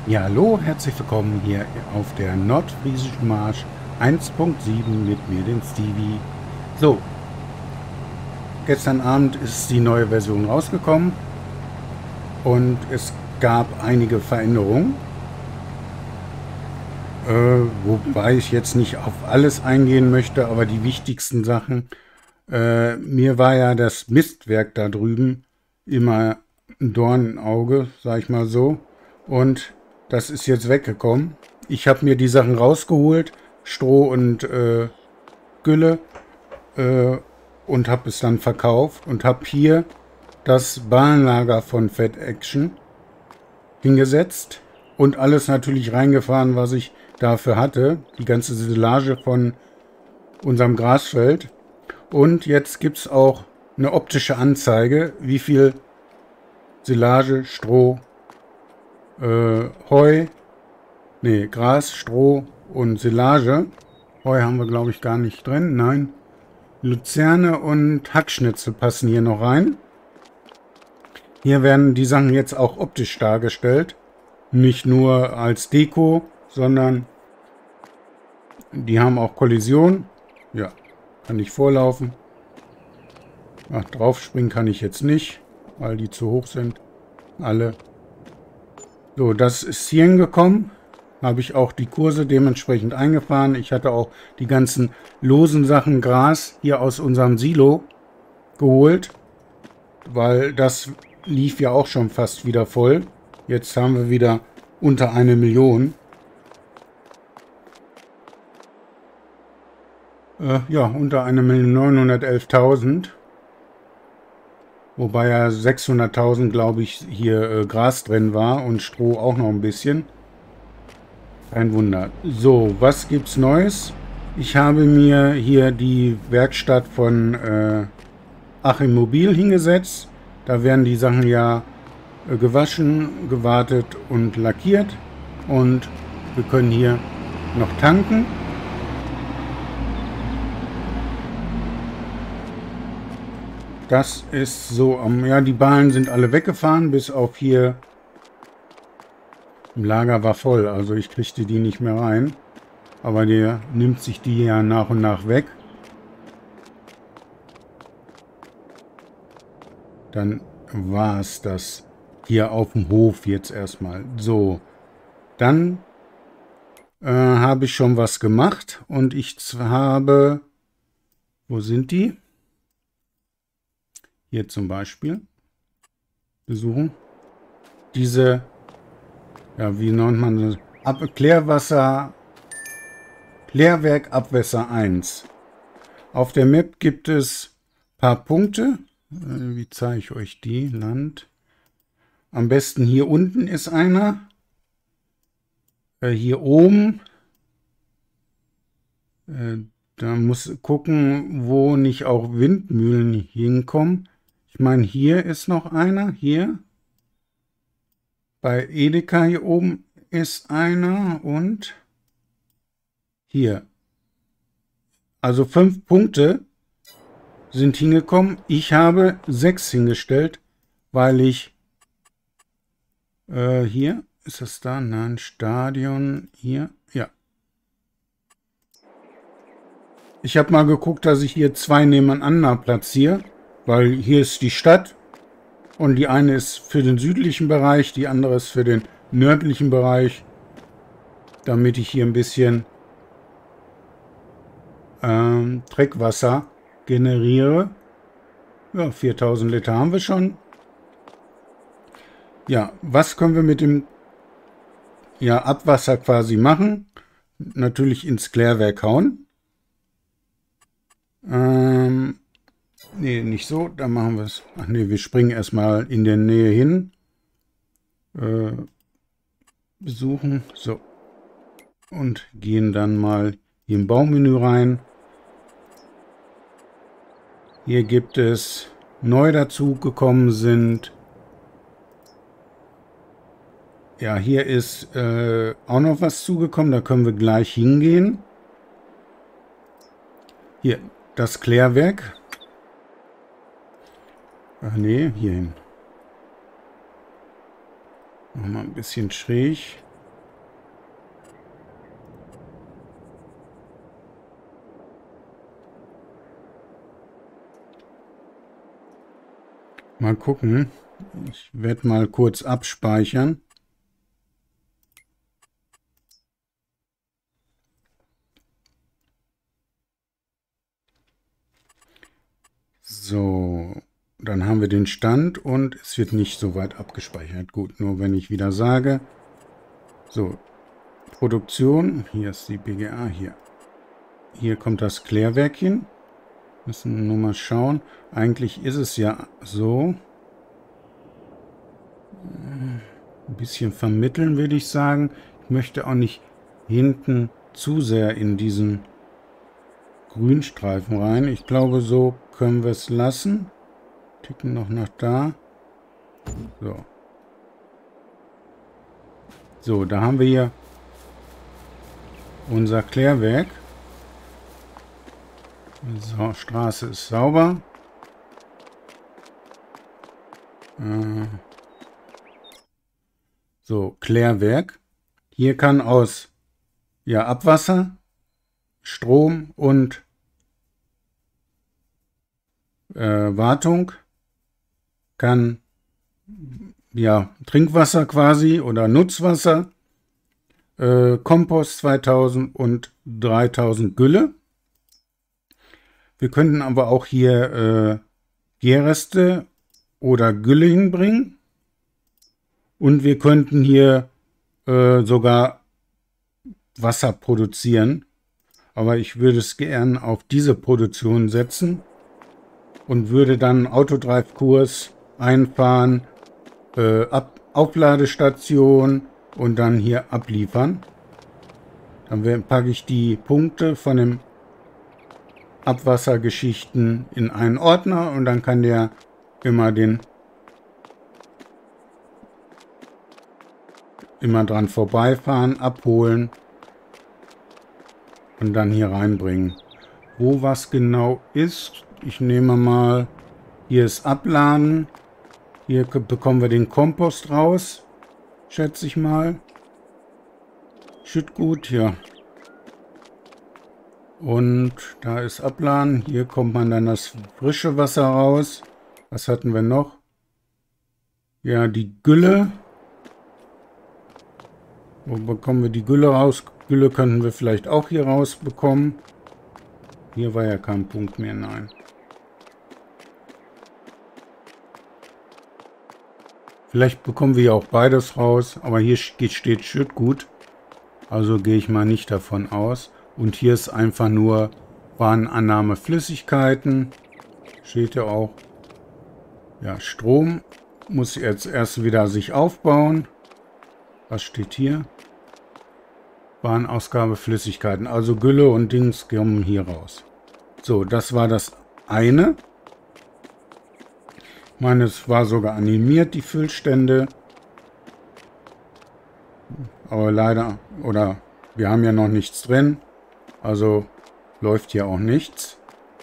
Ja, hallo, herzlich willkommen hier auf der Nordfriesischen Marsch 1.7 mit mir, den Stevie. So, gestern Abend ist die neue Version rausgekommen und es gab einige Veränderungen, wobei ich jetzt nicht auf alles eingehen möchte, aber die wichtigsten Sachen. Mir war ja das Mistwerk da drüben immer ein Dorn im Auge, sag ich mal so. Und das ist jetzt weggekommen. Ich habe mir die Sachen rausgeholt, Stroh und Gülle, äh, und habe es dann verkauft und habe hier das Ballenlager von Fat Action hingesetzt und alles natürlich reingefahren, was ich dafür hatte. Die ganze Silage von unserem Grasfeld. Und jetzt gibt es auch eine optische Anzeige, wie viel Silage, Stroh, Heu, nee, Gras, Stroh und Silage. Heu haben wir, glaube ich, gar nicht drin. Nein. Luzerne und Hackschnitzel passen hier noch rein. Hier werden die Sachen jetzt auch optisch dargestellt. Nicht nur als Deko, sondern die haben auch Kollision. Ja, kann ich vorlaufen. Ach, draufspringen kann ich jetzt nicht, weil die zu hoch sind. Alle. So, das ist hier hingekommen. Habe ich auch die Kurse dementsprechend eingefahren. Ich hatte auch die ganzen losen Sachen Gras hier aus unserem Silo geholt, weil das lief ja auch schon fast wieder voll. Jetzt haben wir wieder unter 1 Million. Ja, unter 1.911.000. Wobei ja 600.000, glaube ich, hier Gras drin war und Stroh auch noch ein bisschen. Kein Wunder. So, was gibt's Neues? Ich habe mir hier die Werkstatt von Achim Mobil hingesetzt. Da werden die Sachen ja gewaschen, gewartet und lackiert. Und wir können hier noch tanken. Das ist so ja, die Ballen sind alle weggefahren, bis auf hier im Lager war voll, also ich kriegte die nicht mehr rein. Aber der nimmt sich die ja nach und nach weg. Dann war es das hier auf dem Hof jetzt erstmal. So, dann habe ich schon was gemacht und ich habe, wo sind die? Hier zum Beispiel besuchen. Diese, ja, wie nennt man das? Klärwerk Abwässer 1. Auf der Map gibt es ein paar Punkte. Wie zeige ich euch die? Land. Am besten hier unten ist einer. Hier oben. Da muss gucken, wo nicht auch Windmühlen hinkommen. Ich meine, hier ist noch einer. Hier. Bei Edeka hier oben ist einer. Und hier. Also 5 Punkte sind hingekommen. Ich habe 6 hingestellt, weil ich hier, ist es da? Nein, Stadion, hier, ja. Ich habe mal geguckt, dass ich hier 2 nebeneinander platziere, weil hier ist die Stadt und die eine ist für den südlichen Bereich, die andere ist für den nördlichen Bereich, damit ich hier ein bisschen Treckwasser generiere. Ja, 4000 Liter haben wir schon. Ja, was können wir mit dem Abwasser quasi machen? Natürlich ins Klärwerk hauen. Nee, nicht so. Dann machen wir es. Ach nee, wir springen erstmal in der Nähe hin. Besuchen. So. Und gehen dann mal hier im Baumenü rein. Hier gibt es neu dazu gekommen sind. Ja, hier ist auch noch was zugekommen. Da können wir gleich hingehen. Hier, das Klärwerk. Ach nee, hier hin. Nochmal ein bisschen schräg. Mal gucken. Ich werde mal kurz abspeichern. So, dann haben wir den Stand und es wird nicht so weit abgespeichert. Gut, nur wenn ich wieder sage, so, Produktion, hier ist die BGA, hier kommt das Klärwerkchen. Müssen wir nur mal schauen. Eigentlich ist es ja so, ein bisschen vermitteln, würde ich sagen. Ich möchte auch nicht hinten zu sehr in diesen Grünstreifen rein. Ich glaube, so können wir es lassen. Ticken noch nach da. So. So, da haben wir hier unser Klärwerk. So, Straße ist sauber. So, Klärwerk. Hier kann aus Abwasser, Strom und Wartung kann Trinkwasser quasi oder Nutzwasser, Kompost 2000 und 3000 Gülle. Wir könnten aber auch hier Gärreste oder Gülle hinbringen. Und wir könnten hier sogar Wasser produzieren. Aber ich würde es gern auf diese Produktion setzen und würde dann einen Autodrive-Kurs einfahren, Aufladestation und dann hier abliefern. Dann packe ich die Punkte von den Abwassergeschichten in einen Ordner und dann kann der immer dran vorbeifahren, abholen und dann hier reinbringen. Wo was genau ist, ich nehme mal, hier ist Abladen, hier bekommen wir den Kompost raus, schätze ich mal. Schüttgut, ja. Und da ist Abladen, hier kommt man dann das frische Wasser raus. Was hatten wir noch? Ja, die Gülle. Wo bekommen wir die Gülle raus? Gülle könnten wir vielleicht auch hier rausbekommen. Hier war ja kein Punkt mehr, nein. Vielleicht bekommen wir ja auch beides raus, aber hier steht Schüttgut. Also gehe ich mal nicht davon aus. Und hier ist einfach nur Warenannahme Flüssigkeiten. Steht ja auch. Ja, Strom muss jetzt erst wieder sich aufbauen. Was steht hier? Warenausgabe Flüssigkeiten. Also Gülle und Dings kommen hier raus. So, das war das eine. Ich meine, es war sogar animiert, die Füllstände. Aber leider, oder wir haben ja noch nichts drin. Also läuft hier auch nichts.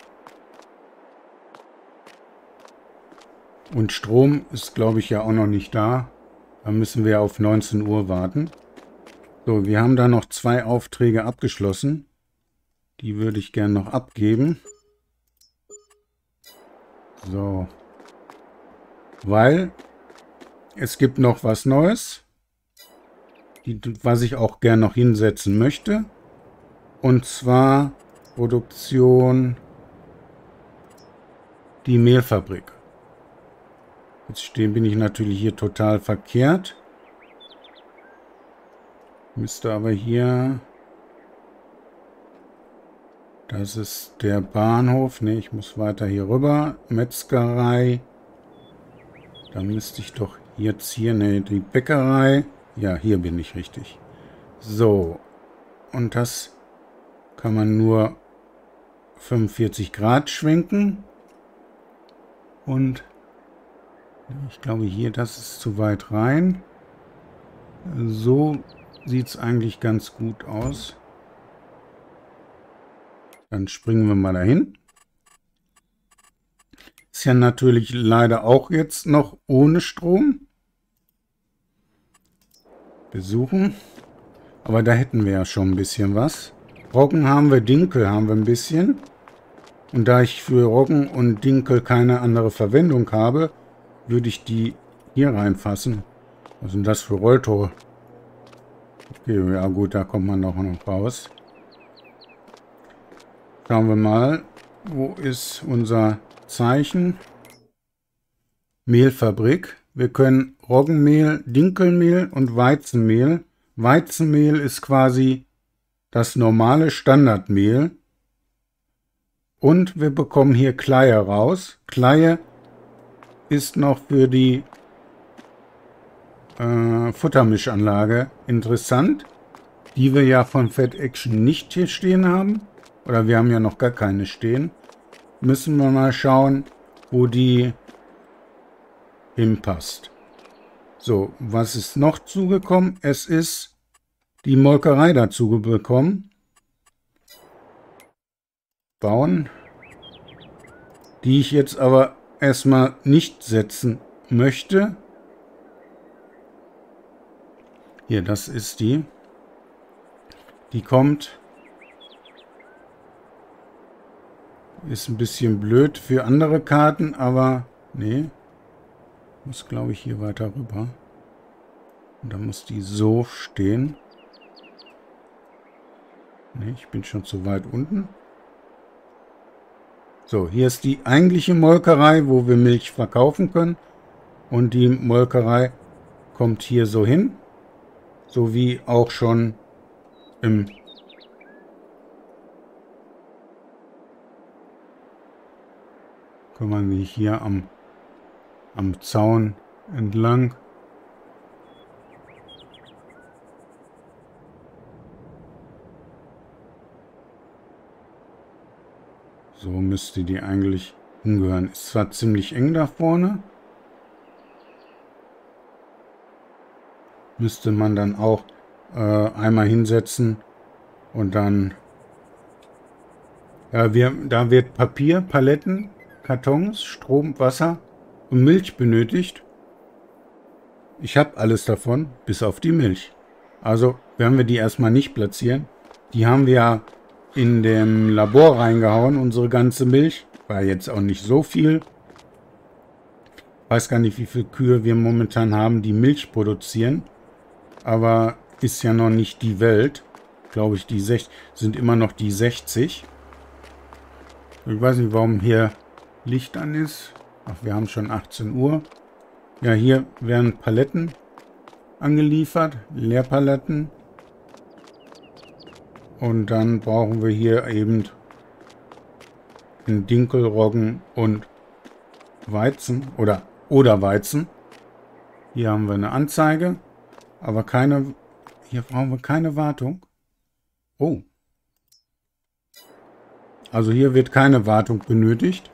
Und Strom ist, glaube ich, ja auch noch nicht da. Da müssen wir auf 19 Uhr warten. So, wir haben da noch 2 Aufträge abgeschlossen. Die würde ich gerne noch abgeben. So. Weil es gibt noch was Neues, was ich auch gerne noch hinsetzen möchte. Und zwar Produktion die Mehlfabrik. Jetzt bin ich natürlich hier total verkehrt. Müsste aber hier... Das ist der Bahnhof. Ne, ich muss weiter hier rüber. Metzgerei. Dann müsste ich doch jetzt hier... Ne, die Bäckerei. Ja, hier bin ich richtig. So. Und das kann man nur 45 Grad schwenken. Und ich glaube hier, das ist zu weit rein. So sieht es eigentlich ganz gut aus. Dann springen wir mal dahin. Ist ja natürlich leider auch jetzt noch ohne Strom. Besuchen. Aber da hätten wir ja schon ein bisschen was. Roggen haben wir, Dinkel haben wir ein bisschen. Und da ich für Roggen und Dinkel keine andere Verwendung habe, würde ich die hier reinfassen. Was sind das für Rolltore? Okay, ja gut, da kommt man noch raus. Schauen wir mal, wo ist unser Zeichen? Mehlfabrik. Wir können Roggenmehl, Dinkelmehl und Weizenmehl. Weizenmehl ist quasi das normale Standardmehl. Und wir bekommen hier Kleie raus. Kleie ist noch für die Futtermischanlage interessant, die wir ja von Fat Action nicht hier stehen haben. Oder wir haben ja noch gar keine stehen. Müssen wir mal schauen, wo die hinpasst. So, was ist noch zugekommen? Es ist die Molkerei dazu bekommen. Bauen. Die ich jetzt aber erstmal nicht setzen möchte. Hier, das ist die. Die kommt. Ist ein bisschen blöd für andere Karten, aber nee. Muss, glaube ich, hier weiter rüber. Und dann muss die so stehen. Nee, ich bin schon zu weit unten. So, hier ist die eigentliche Molkerei, wo wir Milch verkaufen können. Und die Molkerei kommt hier so hin. So wie auch schon im kümmern wir hier am Zaun entlang. So müsste die eigentlich hingehören. Ist zwar ziemlich eng da vorne. Müsste man dann auch einmal hinsetzen und dann ja, da wird Papier, Paletten, Kartons, Strom, Wasser und Milch benötigt. Ich habe alles davon, bis auf die Milch. Also werden wir die erstmal nicht platzieren. Die haben wir ja in dem Labor reingehauen, unsere ganze Milch. War jetzt auch nicht so viel. Weiß gar nicht, wie viele Kühe wir momentan haben, die Milch produzieren. Aber ist ja noch nicht die Welt. Glaube ich, sind immer noch die 60. Ich weiß nicht, warum hier Licht an ist. Ach, wir haben schon 18 Uhr. Ja, hier werden Paletten angeliefert. Leerpaletten. Und dann brauchen wir hier eben Dinkel, Roggen und Weizen. Oder Weizen. Hier haben wir eine Anzeige. Aber hier brauchen wir keine Wartung. Oh. Also hier wird keine Wartung benötigt.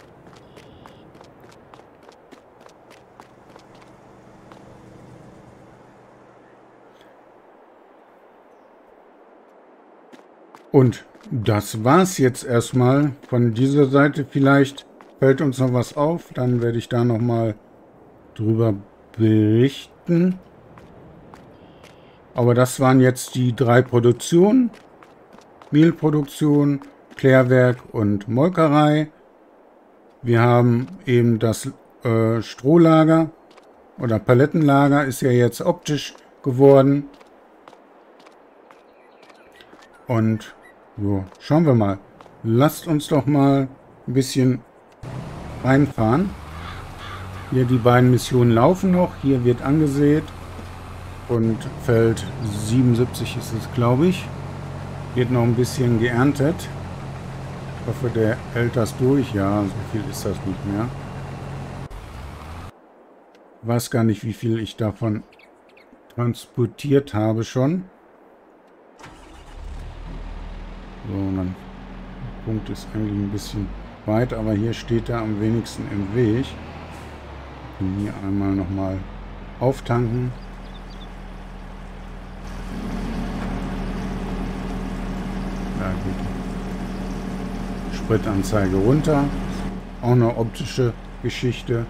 Und das war's jetzt erstmal von dieser Seite. Vielleicht fällt uns noch was auf. Dann werde ich da nochmal drüber berichten. Aber das waren jetzt die 3 Produktionen. Mehlproduktion, Klärwerk und Molkerei. Wir haben eben das Strohlager oder Palettenlager ist ja jetzt optisch geworden. Und so, schauen wir mal. Lasst uns doch mal ein bisschen reinfahren. Hier die beiden Missionen laufen noch. Hier wird angesät. Und Feld 77 ist es, glaube ich. Wird noch ein bisschen geerntet. Ich hoffe, der hält das durch. Ja, so viel ist das nicht mehr. Ich weiß gar nicht, wie viel ich davon transportiert habe schon. So, und dann der Punkt ist eigentlich ein bisschen weit, aber hier steht er am wenigsten im Weg. Ich kann hier einmal nochmal auftanken. Ja, gut. Spritanzeige runter. Auch eine optische Geschichte.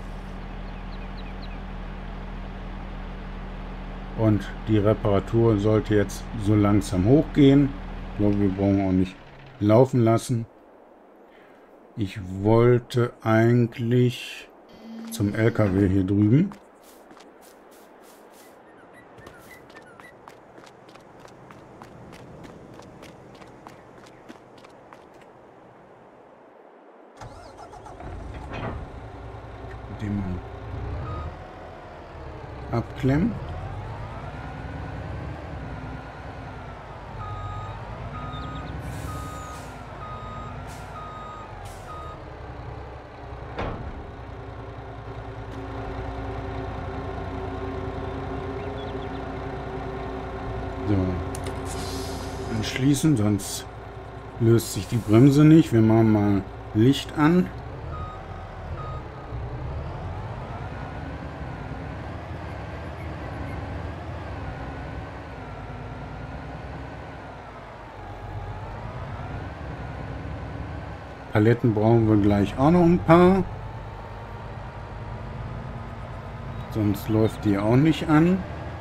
Und die Reparatur sollte jetzt so langsam hochgehen. Ich glaube, wir brauchen auch nicht laufen lassen. Ich wollte eigentlich zum LKW hier drüben. Den mal abklemmen. So. Anschließen, sonst löst sich die Bremse nicht. Wir machen mal Licht an. Paletten brauchen wir gleich auch noch ein paar. Sonst läuft die auch nicht an.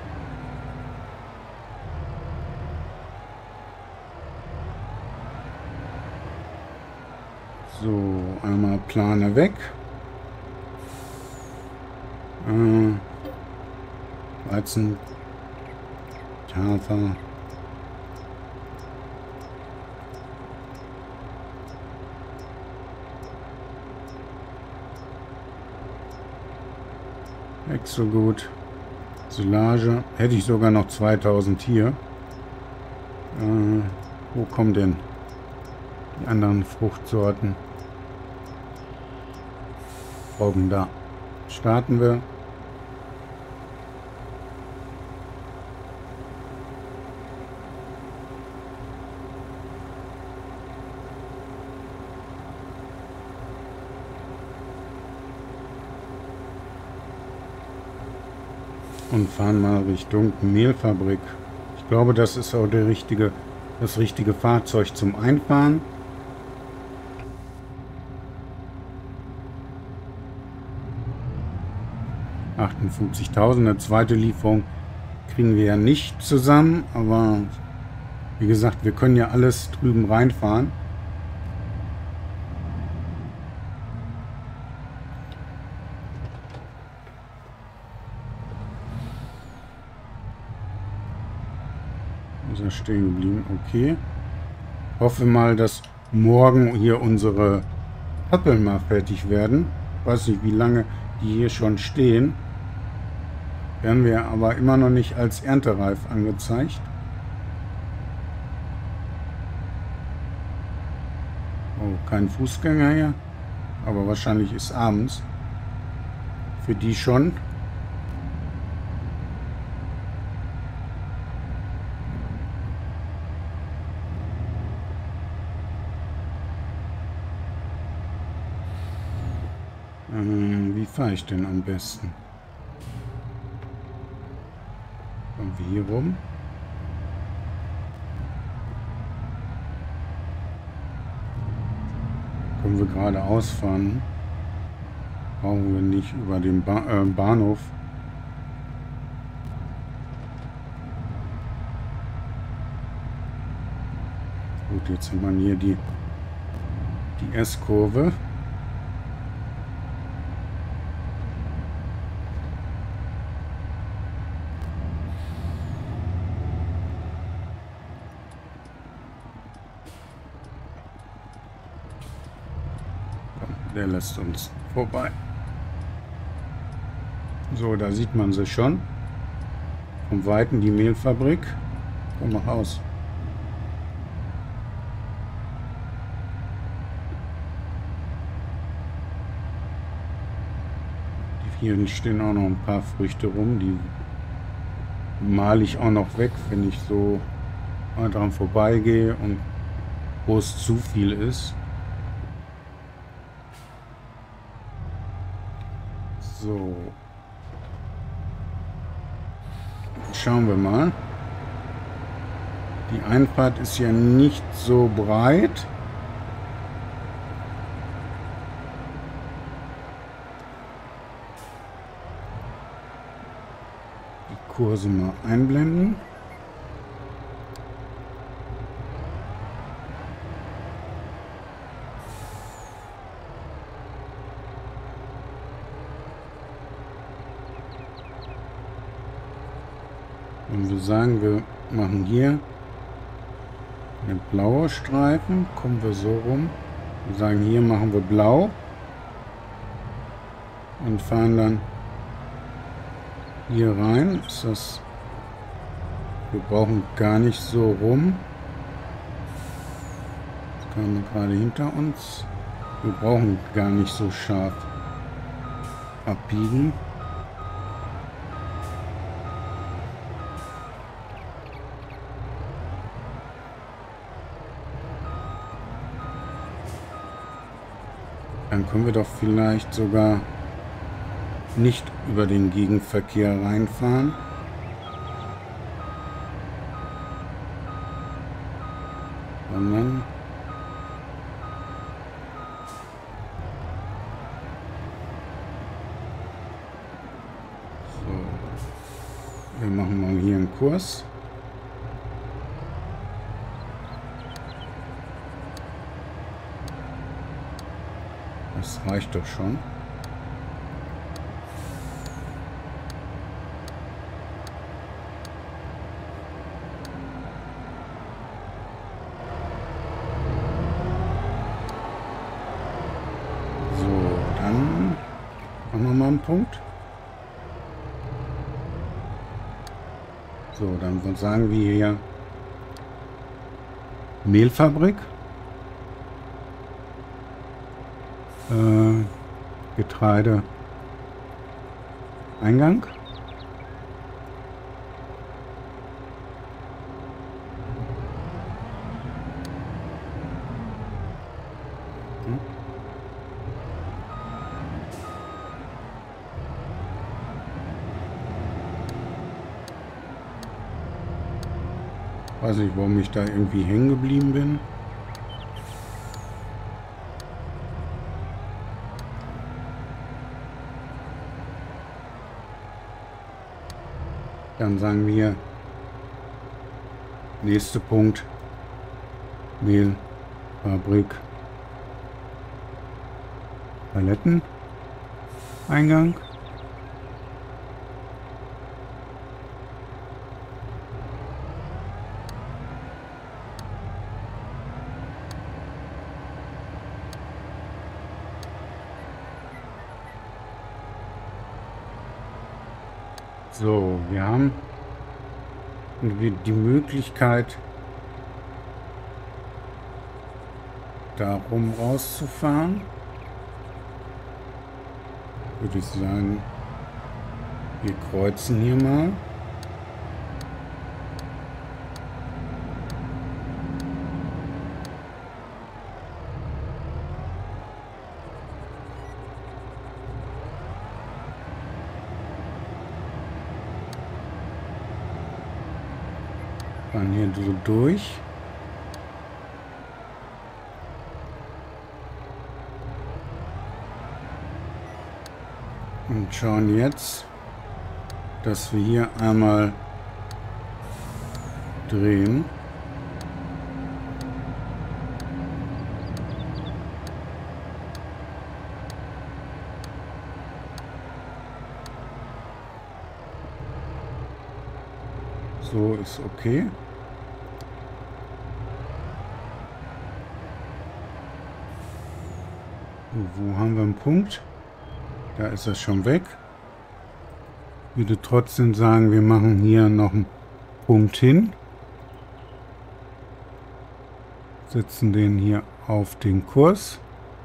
So, einmal Plane weg. Weizen, Hafer. Weg so gut. Silage. Hätte ich sogar noch 2000 hier. Wo kommen denn die anderen Fruchtsorten? Roggen da. Starten wir. Und fahren mal Richtung Mehlfabrik. Ich glaube, das ist auch das richtige Fahrzeug zum Einfahren. $58.000. Eine zweite Lieferung kriegen wir ja nicht zusammen. Aber wie gesagt, wir können ja alles drüben reinfahren. Ist er stehen geblieben? Okay. Hoffe mal, dass morgen hier unsere Pappeln mal fertig werden. Weiß nicht, wie lange die hier schon stehen. Werden wir aber immer noch nicht als erntereif angezeigt. Oh, kein Fußgänger hier. Aber wahrscheinlich ist abends. Für die schon. Wie fahre ich denn am besten? Kommen wir hier rum? Können wir geradeaus fahren? Brauchen wir nicht über den Bahnhof. Gut, jetzt hat man hier die S-Kurve. Der lässt uns vorbei. So, da sieht man sie schon. Vom Weiten die Mehlfabrik. Komm noch raus. Hier stehen auch noch ein paar Früchte rum. Die male ich auch noch weg, wenn ich so mal dran vorbeigehe und wo es zu viel ist. So. Schauen wir mal. Die Einfahrt ist ja nicht so breit. Die Kurse mal einblenden. Und wir sagen, wir machen hier eine blaue Streifen, kommen wir so rum. Wir sagen, hier machen wir blau und fahren dann hier rein. Ist das, wir brauchen gar nicht so rum. Das kam gerade hinter uns. Wir brauchen gar nicht so scharf abbiegen. Dann können wir doch vielleicht sogar nicht über den Gegenverkehr reinfahren. Sondern so, wir machen mal hier einen Kurs. Das reicht doch schon. So, dann machen wir mal einen Punkt. So, dann sagen wir hier Mehlfabrik. Getreide Eingang. Weiß nicht, warum ich da irgendwie hängen geblieben bin. Dann sagen wir, nächster Punkt, Mehlfabrik, Paletten, Eingang. So, wir haben die Möglichkeit, darum rauszufahren. Würde ich sagen, wir kreuzen hier mal. Fahren hier so durch. Und schauen jetzt, dass wir hier einmal drehen. So ist okay. Wo haben wir einen Punkt? Da ist es schon weg. Ich würde trotzdem sagen, wir machen hier noch einen Punkt hin. Setzen den hier auf den Kurs.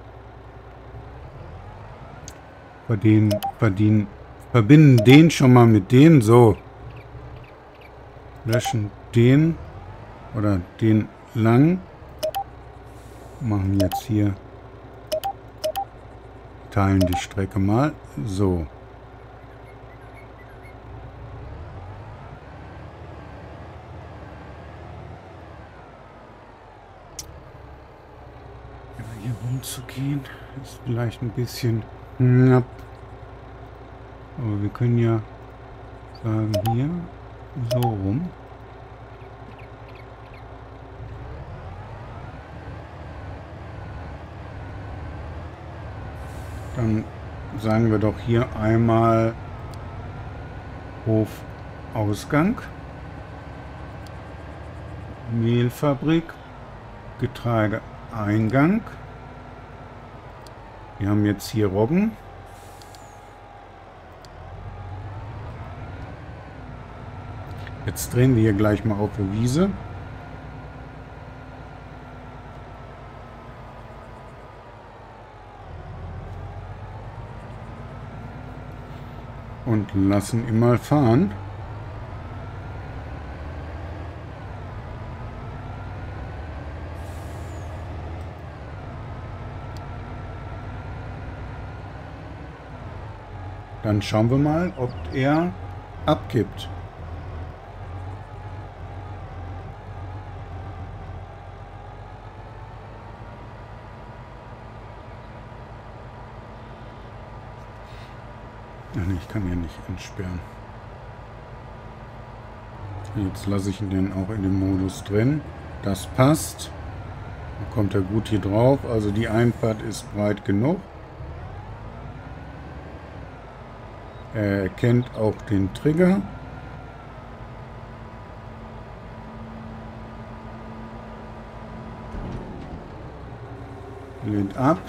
Verbinden den schon mal mit den. So. Löschen den oder den lang. Machen jetzt hier. Teilen die Strecke mal. So. Ja, hier rumzugehen ist vielleicht ein bisschen knapp. Aber wir können ja sagen, hier so rum. Dann sagen wir doch hier einmal Hofausgang. Mehlfabrik, Getreideeingang. Wir haben jetzt hier Roggen. Jetzt drehen wir hier gleich mal auf die Wiese. Und lassen ihn mal fahren. Dann schauen wir mal, ob er abkippt. Ach nee, ich kann hier nicht entsperren. Jetzt lasse ich ihn dann auch in den Modus drin. Das passt. Dann kommt er gut hier drauf. Also die Einfahrt ist breit genug. Er erkennt auch den Trigger. Lehnt ab.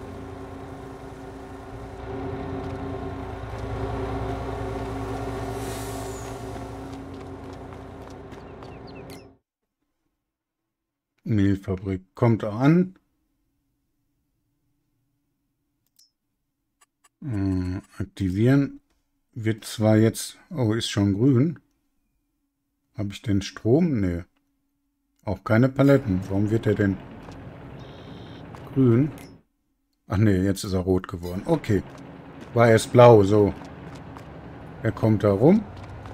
Mehlfabrik kommt an. Aktivieren. Wird zwar jetzt... Oh, ist schon grün. Habe ich denn Strom? Nee. Auch keine Paletten. Warum wird er denn grün? Ach nee, jetzt ist er rot geworden. Okay. War erst blau, so. Er kommt da rum.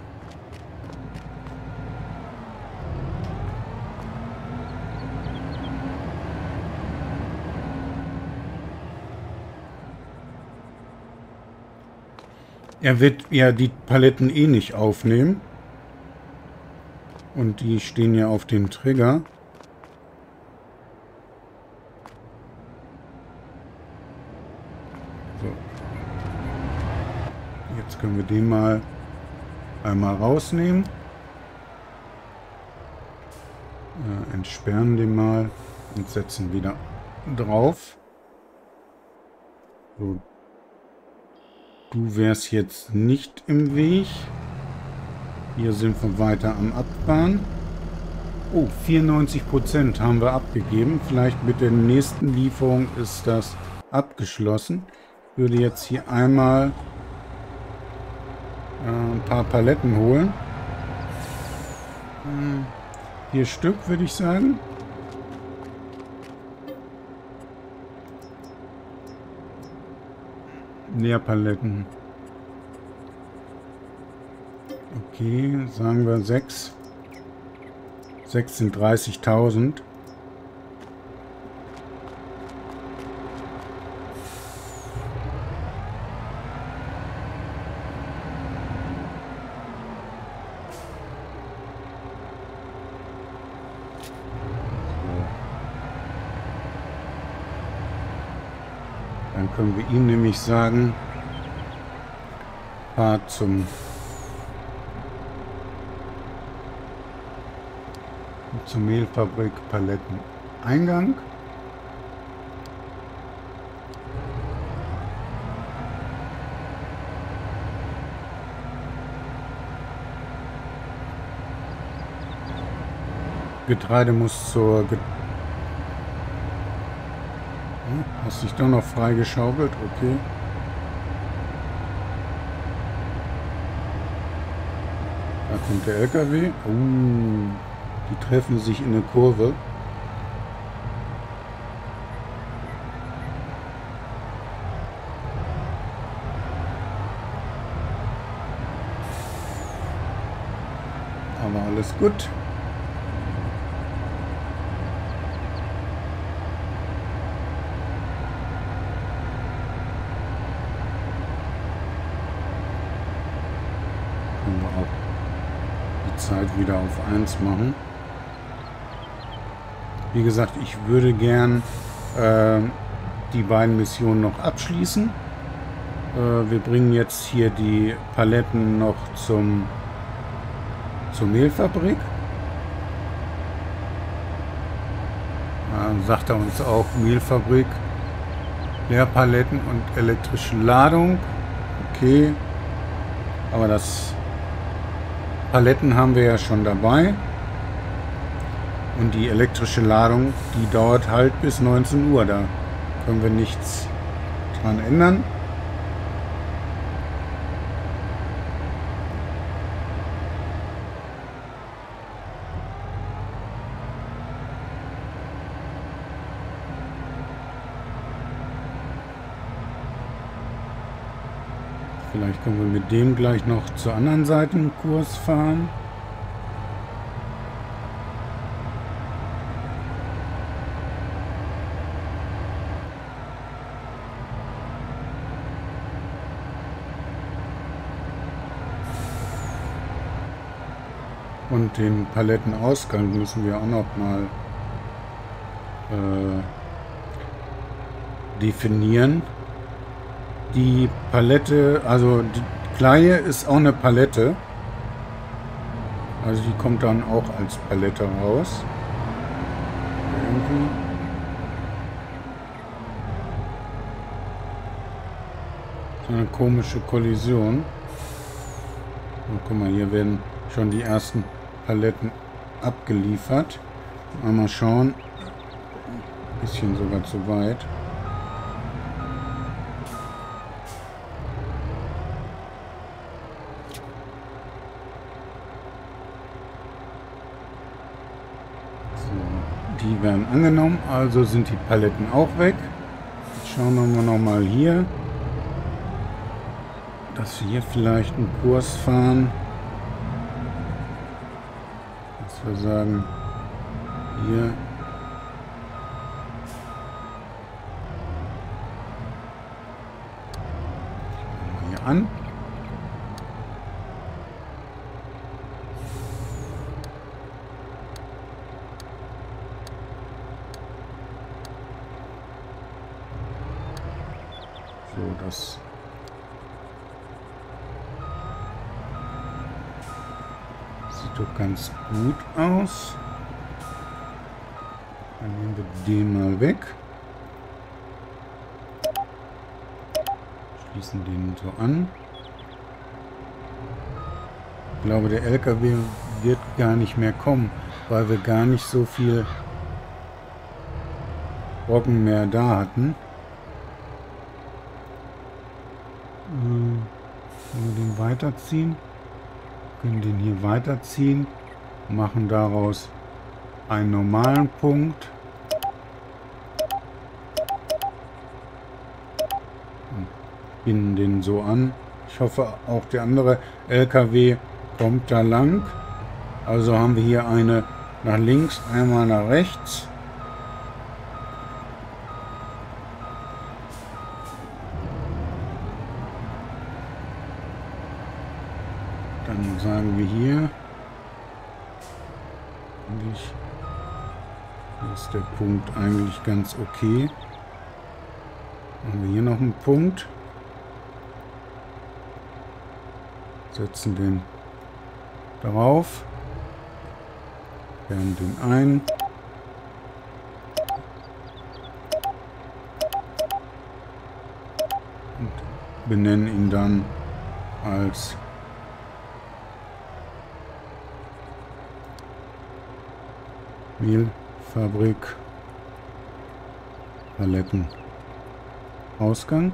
Er wird ja die Paletten eh nicht aufnehmen. Und die stehen ja auf dem Trigger. So. Jetzt können wir den mal einmal rausnehmen. Entsperren den mal und setzen wieder drauf. So. Du wärst jetzt nicht im Weg. Hier sind wir weiter am Abfahren. Oh, 94% haben wir abgegeben. Vielleicht mit der nächsten Lieferung ist das abgeschlossen. Ich würde jetzt hier einmal ein paar Paletten holen. 4 Stück, würde ich sagen. Leerpaletten. Okay, sagen wir 6. 6 sind 30.000. Dann können wir ihm nämlich sagen, fahr zur Mehlfabrik Paletteneingang. Getreide muss zur... Hast dich doch noch freigeschaukelt? Okay. Da kommt der LKW. Die treffen sich in der Kurve. Aber alles gut. Können wir auch die Zeit wieder auf 1 machen. Wie gesagt, ich würde gern die beiden Missionen noch abschließen. Wir bringen jetzt hier die Paletten noch zur Mehlfabrik. Dann sagt er uns auch Mehlfabrik, Leerpaletten und elektrische Ladung. Okay. Aber das Paletten haben wir ja schon dabei. Und die elektrische Ladung, die dauert halt bis 19 Uhr. Da können wir nichts dran ändern. Vielleicht können wir mit dem gleich noch zur anderen Seite einen Kurs fahren. Und den Palettenausgang müssen wir auch noch mal definieren. Die Palette, also die Kleie ist auch eine Palette. Also die kommt dann auch als Palette raus. Irgendwie. So eine komische Kollision. Und guck mal, hier werden schon die ersten Paletten abgeliefert. Mal schauen. Ein bisschen sogar zu weit. Die werden angenommen, also sind die Paletten auch weg. Jetzt schauen wir noch mal hier, dass wir hier vielleicht einen Kurs fahren. Dass wir sagen, hier an. So, das sieht doch ganz gut aus. Dann nehmen wir den mal weg. Schließen den so an. Ich glaube, der LKW wird gar nicht mehr kommen, weil wir gar nicht so viel Brocken mehr da hatten. Können wir den weiterziehen? Können den hier weiterziehen. Machen daraus einen normalen Punkt. Und binden den so an. Ich hoffe, auch der andere LKW kommt da lang. Also haben wir hier eine nach links, einmal nach rechts. Dann sagen wir hier, ist der Punkt eigentlich ganz okay. Haben wir hier noch einen Punkt. Setzen den drauf. Wärmen den ein. Und benennen ihn dann als Mehlfabrik Paletten Ausgang.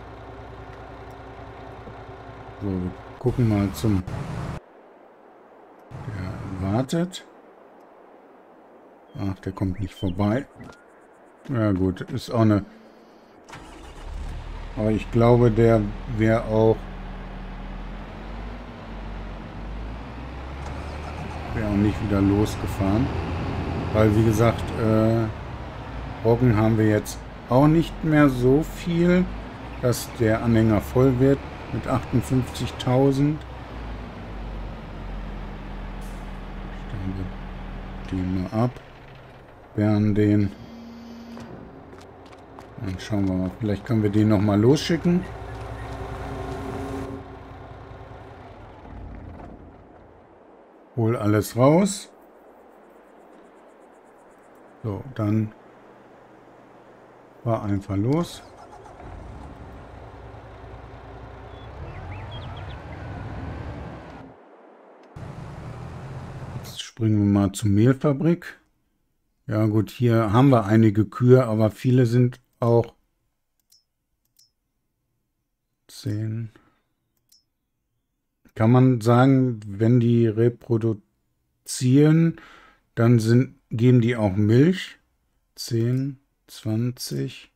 So, wir gucken mal zum. Der wartet. Ach, der kommt nicht vorbei. Ja gut, ist auch eine. Aber ich glaube, der wäre auch. Wäre auch nicht wieder losgefahren. Weil, wie gesagt, Brocken haben wir jetzt auch nicht mehr so viel, dass der Anhänger voll wird mit 58.000. Stellen wir den mal ab, sperren den. Dann schauen wir mal, vielleicht können wir den noch mal losschicken. Hol alles raus. So, dann Fahr einfach los. Jetzt springen wir mal zur Mehlfabrik. Ja gut, hier haben wir einige Kühe, aber viele sind auch 10. Kann man sagen, wenn die reproduzieren, dann geben die auch Milch. 10, 20.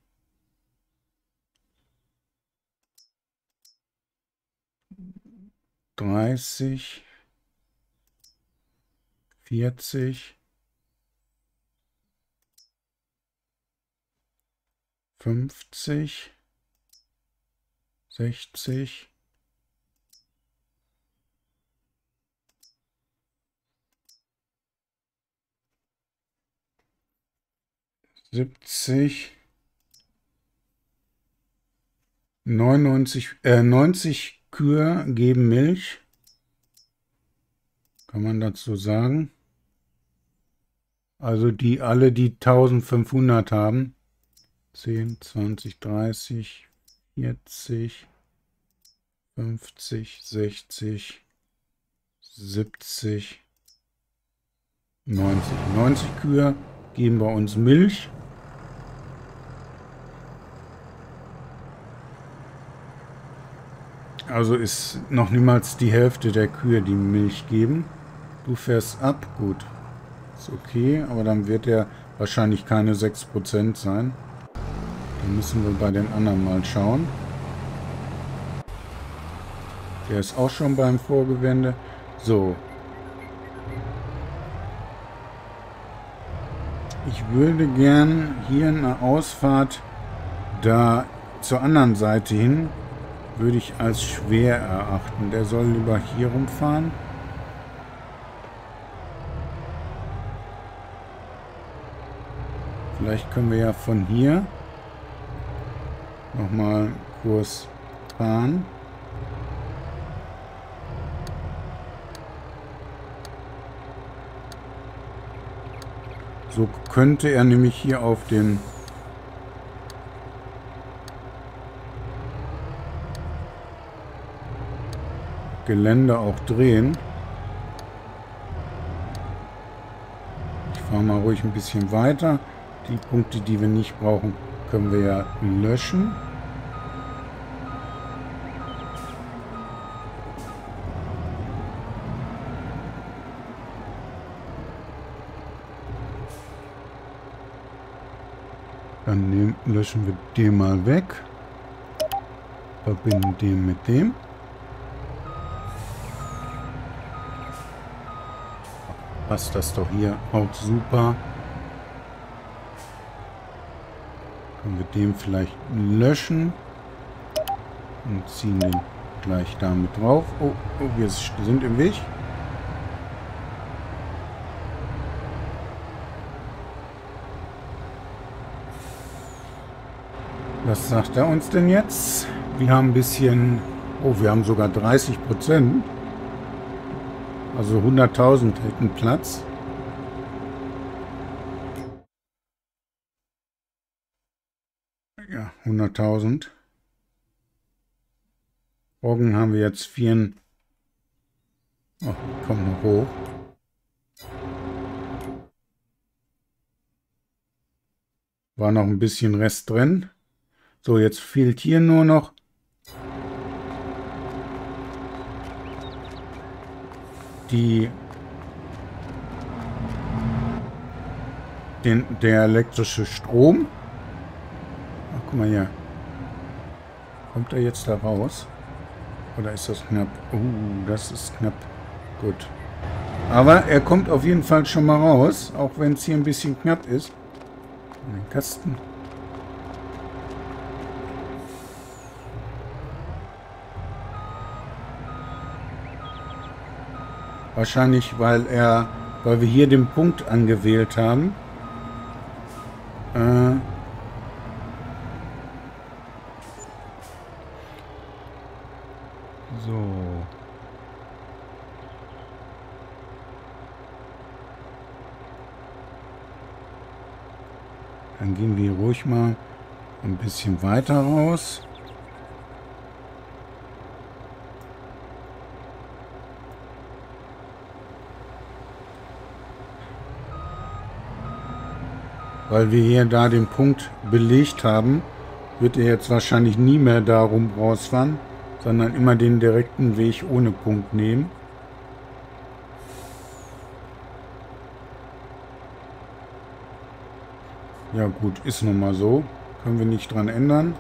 30. 40. 50. 60. 70. 90 Kühe geben Milch. Kann man dazu sagen. Also die 1500 haben. 10, 20, 30, 40, 50, 60, 70, 90. 90 Kühe geben bei uns Milch. Also ist noch niemals die Hälfte der Kühe, die Milch geben. Du fährst ab, gut. Ist okay, aber dann wird er wahrscheinlich keine 6% sein. Dann müssen wir bei den anderen mal schauen. Der ist auch schon beim Vorgewende. So. Ich würde gern hier eine Ausfahrt da zur anderen Seite hin, würde ich als schwer erachten. Der soll lieber hier rumfahren. Vielleicht können wir ja von hier nochmal Kurs fahren. So könnte er nämlich hier auf dem Gelände auch drehen. Ich fahre mal ruhig ein bisschen weiter. Die Punkte, die wir nicht brauchen, können wir ja löschen. Dann löschen wir den mal weg. Verbinden den mit dem. Passt das doch hier auch super. Können wir den vielleicht löschen. Und ziehen den gleich damit drauf. Oh, wir sind im Weg. Was sagt er uns denn jetzt? Wir haben ein bisschen... Oh, wir haben sogar 30%. Also 100.000 hätten Platz. Ja, 100.000. Morgen haben wir jetzt 4... Oh, kommt noch hoch. War noch ein bisschen Rest drin. So, jetzt fehlt hier nur noch der elektrische Strom. Ach, guck mal hier. Kommt er jetzt da raus? Oder ist das knapp? Das ist knapp. Gut. Aber er kommt auf jeden Fall schon mal raus, auch wenn es hier ein bisschen knapp ist. Den Kasten. Wahrscheinlich, weil wir hier den Punkt angewählt haben. So. Dann gehen wir ruhig mal Ein bisschen weiter raus. Weil wir hier da den Punkt belegt haben, wird er jetzt wahrscheinlich nie mehr darum rausfahren, sondern immer den direkten Weg ohne Punkt nehmen. Ja gut, ist nun mal so. Können wir nicht dran ändern.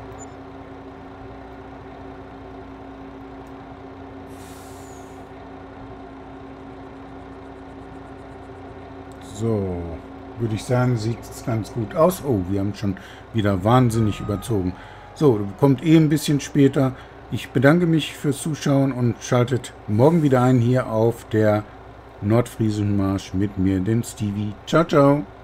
So, würde ich sagen, sieht es ganz gut aus. Oh, wir haben schon wieder wahnsinnig überzogen. So, kommt ein bisschen später. Ich bedanke mich fürs Zuschauen und schaltet morgen wieder ein hier auf der Nordfriesenmarsch mit mir, dem Stevie. Ciao, ciao.